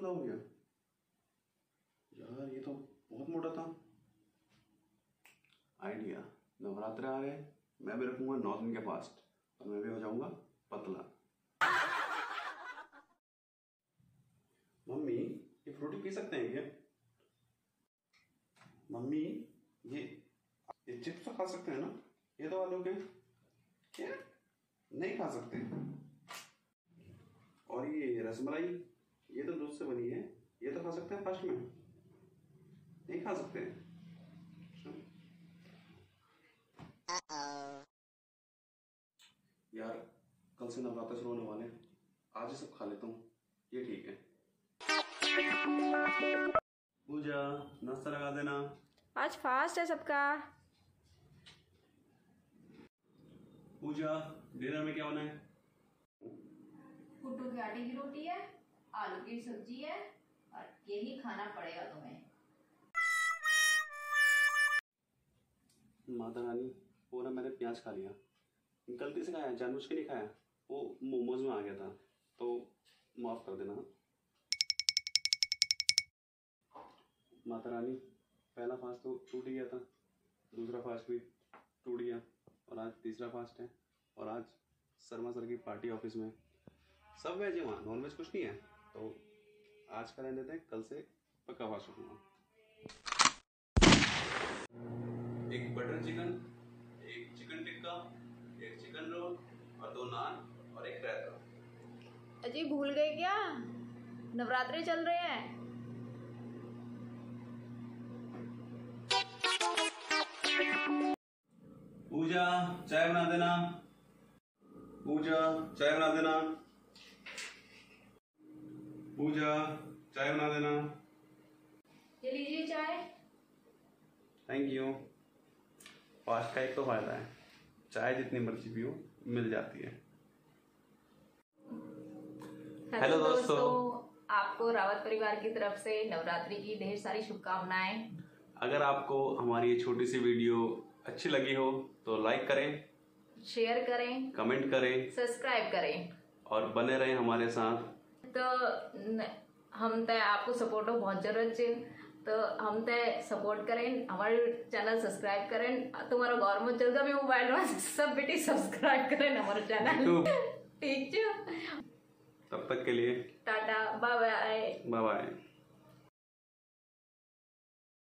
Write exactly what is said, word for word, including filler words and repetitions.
पतला हो गया यार, ये तो बहुत मोटा था। आइडिया, नवरात्र आ गए, मैं भी रखूंगा नौ दिन के फास्ट और मैं भी हो जाऊंगा पतला। मम्मी ये फ्रूटी पी सकते हैं क्या? मम्मी ये ये चिप्स तो खा सकते हैं ना? ये तो वालों के क्या नहीं खा सकते। और ये रसमलाई, ये तो दूध से बनी है, ये तो खा सकते हैं फर्स्ट में, नहीं खा सकते। यार कल से नवरात्र शुरू होने वाले, आज ही सब खा लेता हूँ, ये ठीक है। पूजा नाश्ता लगा देना, आज फास्ट है सबका। पूजा डिनर में क्या होना है? कुट्टू के आटे की रोटी है, आलू की सब्जी है और यही खाना पड़ेगा तुम्हें। माता रानी, वो ना मैंने प्याज खा लिया, गलती से खाया, जानबूझ के नहीं खाया, वो मोमोज में आ गया था, तो माफ कर देना। माता रानी, पहला फास्ट तो टूट गया था, दूसरा फास्ट भी टूट गया और आज तीसरा फास्ट है। और आज शर्मा सर की पार्टी ऑफिस में, सब वेज है वहाँ, नॉन वेज कुछ नहीं है, तो आज का रहने देते हैं, कल से पक्का फास्ट रखूँगा। एक बटर चिकन, एक चिकन टिक्का, एक चिकन रोल और दो नान और एक रायता। अजी भूल गए क्या, नवरात्रि चल रहे हैं। पूजा चाय बना देना, पूजा चाय बना देना, पूजा चाय बना देना। ये लीजिए चाय। Thank you. फास्ट का एक तो फायदा है, चाय जितनी मर्जी पियो मिल जाती है। हेलो दोस्तों, आपको रावत परिवार की तरफ से नवरात्रि की ढेर सारी शुभकामनाएं। अगर आपको हमारी ये छोटी सी वीडियो अच्छी लगी हो तो लाइक करें, शेयर करें, कमेंट करें, सब्सक्राइब करें और बने रहें हमारे साथ। तो न, हम तय आपको सपोर्टो बहुत जरूरत है, तो हम तय सपोर्ट करें, हमारे चैनल सब्सक्राइब करें। तुम्हारा गौरव चलता भी मोबाइल में सब बेटी सब्सक्राइब करें हमारे चैनल, ठीक है। तब तक के लिए tata, bye bye, bye bye.